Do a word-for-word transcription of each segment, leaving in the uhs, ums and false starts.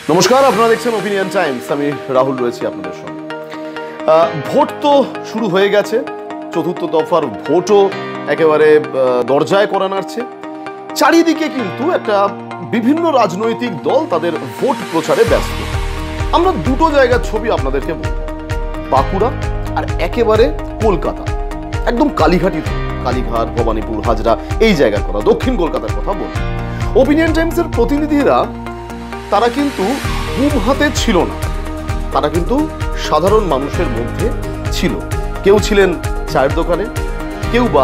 নমস্কার, আপনারা দেখছেন ওপিনিয়ন টাইমস। আমি রাহুল রয়েছি আপনাদের সঙ্গে। ভোট তো শুরু হয়ে গেছে, চতুর্থ দফার ভোটও একেবারে দরজায় করা নাড়ছে। চারিদিকে কিন্তু একটা বিভিন্ন রাজনৈতিক দল তাদের ভোট প্রচারে ব্যস্ত। আমরা দুটো জায়গার ছবি আপনাদেরকে বলব, বাঁকুড়া আর একেবারে কলকাতা, একদম কালীঘাটি, কালীঘাট, ভবানীপুর, হাজরা, এই জায়গার কথা, দক্ষিণ কলকাতার কথা বলব। ওপিনিয়ন টাইমসের প্রতিনিধিরা তারা কিন্তু বুম হাতে ছিল না, তারা কিন্তু সাধারণ মানুষের মধ্যে ছিল। কেউ ছিলেন চায়ের দোকানে, কেউ বা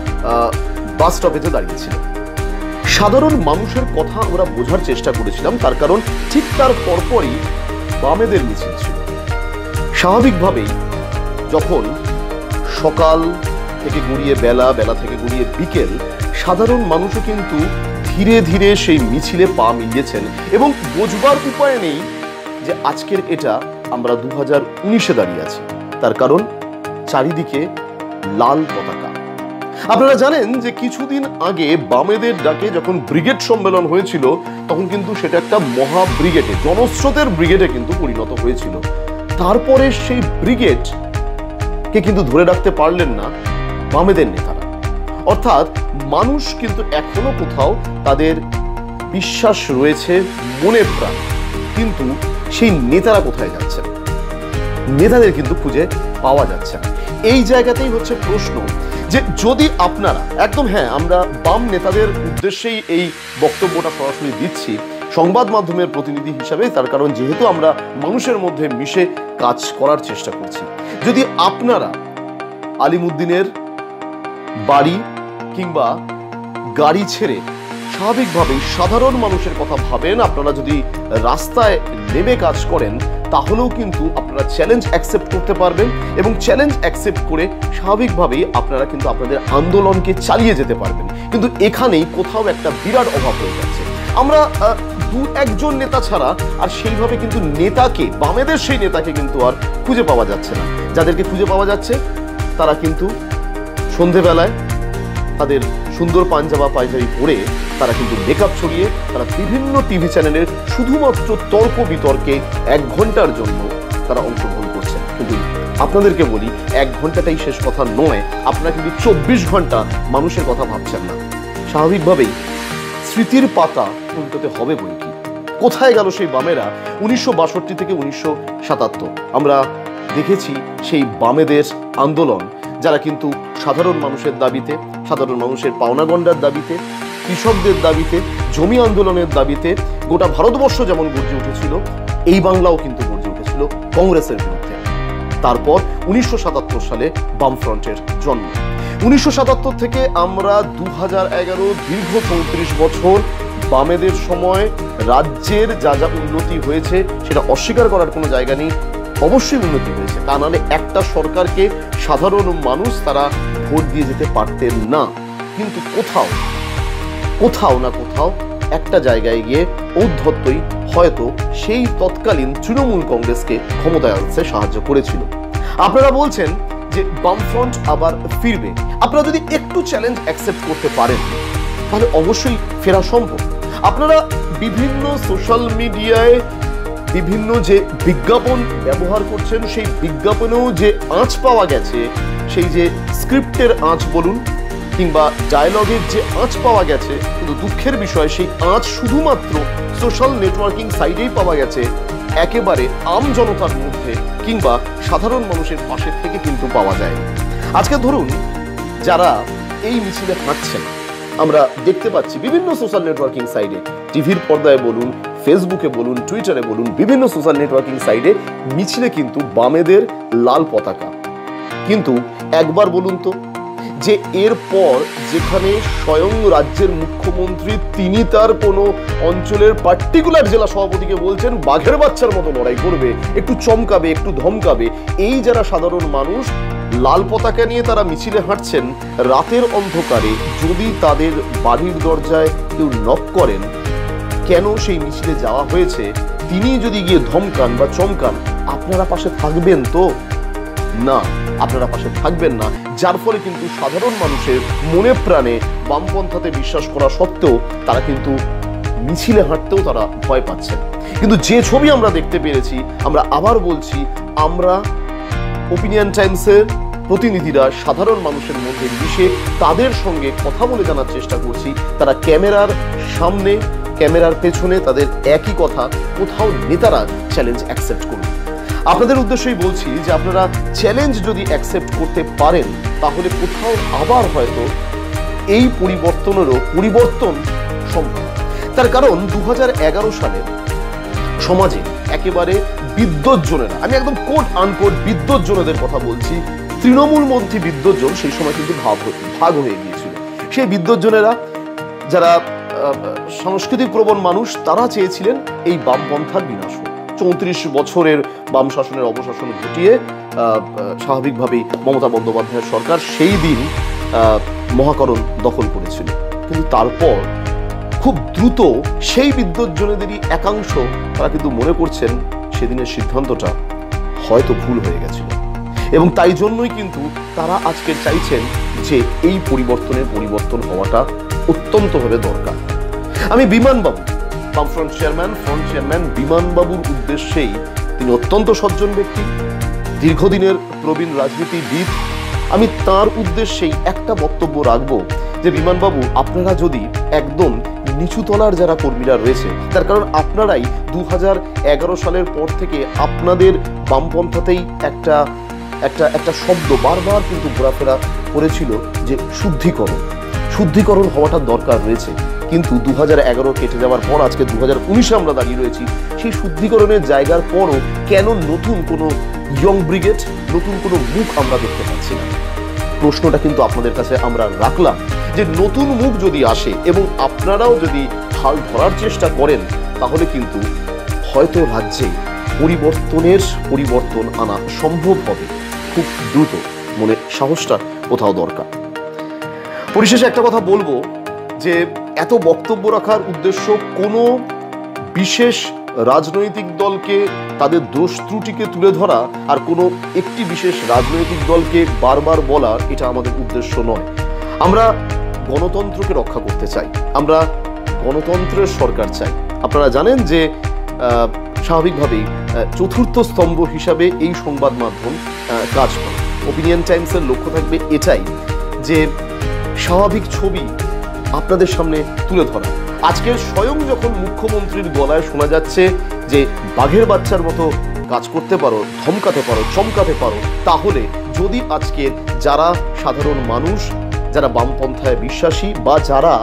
বাস স্টপেজে দাঁড়িয়েছিল। সাধারণ মানুষের কথা আমরা বোঝার চেষ্টা করেছিলাম, তার কারণ ঠিক তার পরপরই বামেদের মিছিল ছিল। স্বাভাবিকভাবেই যখন সকাল থেকে গড়িয়ে বেলা, বেলা থেকে গড়িয়ে বিকেল, সাধারণ মানুষও কিন্তু ধীরে ধীরে সেই মিছিলে পা মিলিয়েছেন এবং বোঝবার উপায় নেই যে আজকের এটা আমরা দু হাজার উনিশে দাঁড়িয়ে আছি। তার কারণ চারিদিকে লাল পতাকা। আপনারা জানেন যে কিছুদিন আগে বামেদের ডাকে যখন ব্রিগেড সম্মেলন হয়েছিল, তখন কিন্তু সেটা একটা মহা ব্রিগেডে, জনস্রোতের ব্রিগেডে কিন্তু পরিণত হয়েছিল। তারপরে সেই ব্রিগেড কে কিন্তু ধরে রাখতে পারলেন না বামেদের নেতারা। অর্থাৎ মানুষ কিন্তু এখনো কোথাও তাদের বিশ্বাস রয়েছে মনে প্রাণ, কিন্তু সেই নেতারা কোথায় যাচ্ছেন, নেতাদের কিন্তু খুঁজে পাওয়া যাচ্ছে না। এই জায়গাতেই হচ্ছে প্রশ্ন যে যদি আপনারা একদম, হ্যাঁ, আমরা বাম নেতাদের উদ্দেশ্যেই এই বক্তব্যটা সরাসরি দিচ্ছি সংবাদ মাধ্যমের প্রতিনিধি হিসাবে, তার কারণ যেহেতু আমরা মানুষের মধ্যে মিশে কাজ করার চেষ্টা করছি। যদি আপনারা আলিমুদ্দিনের বাড়ি কিংবা গাড়ি ছেড়ে স্বাভাবিকভাবেই সাধারণ মানুষের কথা ভাবেন, আপনারা যদি রাস্তায় নেমে কাজ করেন, তাহলেও কিন্তু আপনারা চ্যালেঞ্জ অ্যাকসেপ্ট করতে পারবেন এবং চ্যালেঞ্জ অ্যাকসেপ্ট করে স্বাভাবিকভাবেই আপনারা কিন্তু আপনাদের আন্দোলনকে চালিয়ে যেতে পারবেন। কিন্তু এখানেই কোথাও একটা বিরাট অভাব হয়ে যাচ্ছে। আমরা দু একজন নেতা ছাড়া আর সেইভাবে কিন্তু নেতাকে, বামেদের সেই নেতাকে কিন্তু আর খুঁজে পাওয়া যাচ্ছে না। যাদেরকে খুঁজে পাওয়া যাচ্ছে তারা কিন্তু সন্ধেবেলায় তাদের সুন্দর পাঞ্জাবা পায়জাবি পরে, তারা কিন্তু মেকআপ ছড়িয়ে, তারা বিভিন্ন টিভি চ্যানেলের শুধুমাত্র তর্ক বিতর্কে এক ঘন্টার জন্য তারা অংশগ্রহণ করছেন। কিন্তু আপনাদেরকে বলি, এক ঘন্টাটাই শেষ কথা নয়, আপনারা কিন্তু চব্বিশ ঘন্টা মানুষের কথা ভাবছেন না। স্বাভাবিকভাবেই স্মৃতির পাতা উল্টোতে হবে বই কি। কোথায় গেল সেই বামেরা উনিশশো বাষট্টি থেকে উনিশশো সাতাত্তর? আমরা দেখেছি সেই বামেদের আন্দোলন, যারা কিন্তু সাধারণ মানুষের দাবিতে, সাধারণ মানুষের পাওনাগণ্ডার দাবিতে, কৃষকদের দাবিতে, জমি আন্দোলনের দাবিতে গোটা ভারতবর্ষ যেমন গর্জে উঠেছিল, এই বাংলাও কিন্তু গর্জে উঠেছিল কংগ্রেসের বিরুদ্ধে। তারপর উনিশশো সাতাত্তর সালে বামফ্রন্টের জন্ম। উনিশশো সাতাত্তর থেকে আমরা দু হাজার এগারো দীর্ঘ চৌত্রিশ বছর বামেদের সময় রাজ্যের যা যা উন্নতি হয়েছে সেটা অস্বীকার করার কোনো জায়গা নেই। অবশ্যই উন্নতি হয়েছে, তা নাহলে একটা সরকারকে সাধারণ মানুষ তারা ভোট দিয়ে যেতে পারতেন না। কিন্তু কোথাও কোথাও না কোথাও একটা জায়গায় গিয়ে ঔদ্ধত্যই হয়তো সেই তৎকালীন তৃণমূল কংগ্রেসকে ক্ষমতায় আনতে সাহায্য করেছিল। আপনারা বলছেন যে বামফ্রন্ট আবার ফিরবে। আপনারা যদি একটু চ্যালেঞ্জ অ্যাকসেপ্ট করতে পারেন, তাহলে অবশ্যই ফেরা সম্ভব। আপনারা বিভিন্ন সোশ্যাল মিডিয়ায় বিভিন্ন যে বিজ্ঞাপন ব্যবহার করছেন, সেই বিজ্ঞাপনেও যে আঁচ পাওয়া গেছে, সেই যে স্ক্রিপ্টের আঁচ বলুন কিংবা ডায়লগের যে আঁচ পাওয়া গেছে, কিন্তু দুঃখের বিষয় সেই আঁচ শুধুমাত্র সোশ্যাল নেটওয়ার্কিং সাইটেই পাওয়া গেছে, একেবারে আম জনতার মধ্যে কিংবা সাধারণ মানুষের পাশে থেকে কিন্তু পাওয়া যায়। আজকে ধরুন যারা এই মিছিলে হাঁটছেন, আমরা দেখতে পাচ্ছি বিভিন্ন সোশ্যাল নেটওয়ার্কিং সাইটে, টিভির পর্দায় বলুন, ফেসবুকে বলুন, টুইটারে বলুন, বিভিন্ন সোশ্যাল নেটওয়ার্কিং সাইটে মিছিলে কিন্তু বামেদের লাল পতাকা। কিন্তু একবার বলুন তো, যে এরপর যেখানে স্বয়ং রাজ্যের মুখ্যমন্ত্রী তিনি তার কোনো অঞ্চলের পার্টিকুলার জেলা সভাপতিকে বলছেন বাঘের বাচ্চার মতো লড়াই করবে, একটু চমকাবে, একটু ধমকাবে, এই যারা সাধারণ মানুষ লাল পতাকা নিয়ে তারা মিছিলে হাঁটছেন, রাতের অন্ধকারে যদি তাদের বাড়ির দরজায় কেউ নক করেন, কেন সেই মিছিলে যাওয়া হয়েছে, তিনি যদি গিয়ে ধমকান বা চমকান, আপনারা পাশে থাকবেন তো? না, আপনারা পাশে থাকবেন না। যার ফলে কিন্তু সাধারণ মানুষের মনে প্রাণে বামপন্থাতে বিশ্বাস করা সত্ত্বেও তারা কিন্তু মিছিলে হাঁটতেও তারা ভয় পাচ্ছেন। কিন্তু যে ছবি আমরা দেখতে পেরেছি, আমরা আবার বলছি, আমরা ওপিনিয়ন টাইমসের প্রতিনিধিরা সাধারণ মানুষের মধ্যে মিশে তাদের সঙ্গে কথা বলে জানার চেষ্টা করছি তারা ক্যামেরার সামনে ক্যামেরার পেছনে তাদের একই কথা, কোথাও নেতারা চ্যালেঞ্জ অ্যাকসেপ্ট করুন। আপনাদের উদ্দেশ্যেই বলছি যে আপনারা চ্যালেঞ্জ যদি অ্যাকসেপ্ট করতে পারেন তাহলে কোথাও আবার হয়তো এই পরিবর্তনেরও পরিবর্তন সম্ভব। তার কারণ দু হাজার এগারো সালে সমাজে একেবারে বিদ্বজ্জনেরা, আমি একদম কোট আনকোট বিদ্বজ্জনেদের কথা বলছি, তৃণমূলপন্থী বিদ্বজ্জন সেই সময় কিন্তু ভাব ভাগ হয়ে গিয়েছিল। সেই বিদ্বজ্জনেরা যারা সাংস্কৃতিক প্রবণ মানুষ, তারা চেয়েছিলেন এই বামপন্থার বিনাশ হোক। চৌত্রিশ বছরের বাম শাসনের অবসান ঘটিয়ে স্বাভাবিকভাবেই মমতা বন্দ্যোপাধ্যায়ের সরকার সেই দিন মহাকরণ দখল করেছিল। কিন্তু তারপর খুব দ্রুত সেই বিদ্বজ্জনেদেরই একাংশ তারা কিন্তু মনে করছেন সেদিনের সিদ্ধান্তটা হয়তো ভুল হয়ে গেছিল, এবং তাই জন্যই কিন্তু তারা আজকে চাইছেন যে এই পরিবর্তনের পরিবর্তন হওয়াটা অত্যন্তভাবে দরকার। আমি বিমানবাবু, বামফ্রন্ট চেয়ারম্যান ফ্রন্ট চেয়ারম্যান বিমানবাবুর উদ্দেশ্যেই, তিনি অত্যন্ত সজ্জন ব্যক্তি, দীর্ঘদিনের প্রবীণ রাজনীতিবিদ, আমি তার উদ্দেশ্যেই একটা বক্তব্য রাখবো যে বিমানবাবু, আপনারা যদি একদম নিচুতলার যারা কর্মীরা রয়েছে, তার কারণ আপনারাই দু হাজার এগারো সালের পর থেকে আপনাদের বামপন্থাতেই একটা একটা একটা শব্দ বারবার কিন্তু ঘোরাফেরা করেছিল যে শুদ্ধিকরণ শুদ্ধিকরণ হওয়াটা দরকার রয়েছে। কিন্তু দু হাজার এগারো কেটে যাওয়ার পর আজকে দু হাজার উনিশে আমরা দাঁড়িয়ে রয়েছি। সেই শুদ্ধিকরণের জায়গার পরও কেন নতুন কোনো ইয়ং ব্রিগেড, নতুন কোনো মুখ আমরা দেখতে পাচ্ছি না? প্রশ্নটা কিন্তু আপনাদের কাছে আমরা রাখলাম যে নতুন মুখ যদি আসে এবং আপনারাও যদি হাল ধরার চেষ্টা করেন, তাহলে কিন্তু হয়তো রাজ্যে পরিবর্তনের পরিবর্তন আনা সম্ভব হবে খুব দ্রুত। মনে সাহসটা কোথাও দরকার। পরিশেষে একটা কথা বলবো যে এত বক্তব্য রাখার উদ্দেশ্য কোনো বিশেষ রাজনৈতিক দলকে তাদের দোষ ত্রুটিকে তুলে ধরা আর কোনো একটি বিশেষ রাজনৈতিক দলকে বারবার বলা, এটা আমাদের উদ্দেশ্য নয়। আমরা গণতন্ত্রকে রক্ষা করতে চাই, আমরা গণতন্ত্রের সরকার চাই। আপনারা জানেন যে স্বাভাবিকভাবেই চতুর্থ স্তম্ভ হিসাবে এই সংবাদ মাধ্যম কাজ করে। ওপিনিয়ন টাইমসের লক্ষ্য থাকবে এটাই যে স্বাভাবিক ছবি আপনাদের সামনে তুলে ধরা। আজকে স্বয়ং যখন মুখ্যমন্ত্রীর গলায় শোনা যাচ্ছে যে বাঘের বাচ্চার মতো কাজ করতে পারো, ধমকাতে পারো, চমকাতে পারো, তাহলে যদি আজকে যারা সাধারণ মানুষ, যারা বামপন্থায় বিশ্বাসী বা যারা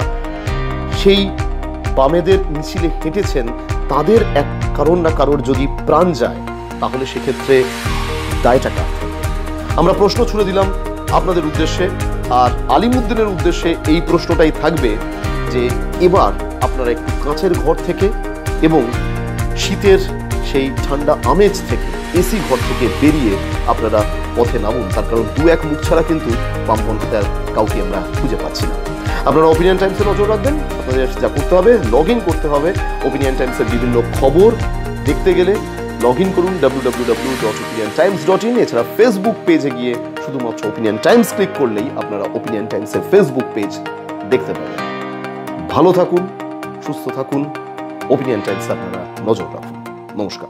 সেই বামেদের মিছিলে হেঁটেছেন, তাদের এক কারণ না কারোর যদি প্রাণ যায়, তাহলে সেক্ষেত্রে দায়টা কার? আমরা প্রশ্ন ছুড়ে দিলাম আপনাদের উদ্দেশ্যে, আর আলিমুদ্দিনের উদ্দেশ্যে এই প্রশ্নটাই থাকবে যে এবার আপনারা একটু কাঁচের ঘর থেকে এবং শীতের সেই ঠান্ডা আমেজ থেকে, এসি ঘর থেকে বেরিয়ে আপনারা পথে নামুন। তার কারণ দু এক মুখ ছাড়া কিন্তু বামপন্থার কাউকে আমরা খুঁজে পাচ্ছি না। আপনারা ওপিনিয়ন টাইমসে নজর রাখবেন। আপনাদের যা করতে হবে, লগ ইন করতে হবে। ওপিনিয়ন টাইমসের বিভিন্ন খবর দেখতে গেলে লগ ইন করুন W W W dot Opinion Times dot in. এছাড়া ফেসবুক পেজে গিয়ে শুধুমাত্র ওপিনিয়ন টাইমস ক্লিক করলেই আপনারা ওপিনিয়ন টাইমসের ফেসবুক পেজ দেখতে পাবেন। ভালো থাকুন, সুস্থ থাকুন। ওপিনিয়ন টাইমসে আপনারা নজর রাখুন। নমস্কার।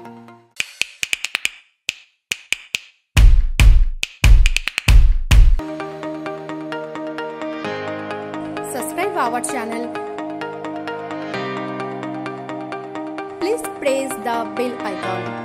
Subscribe our channel. Please press the bell icon.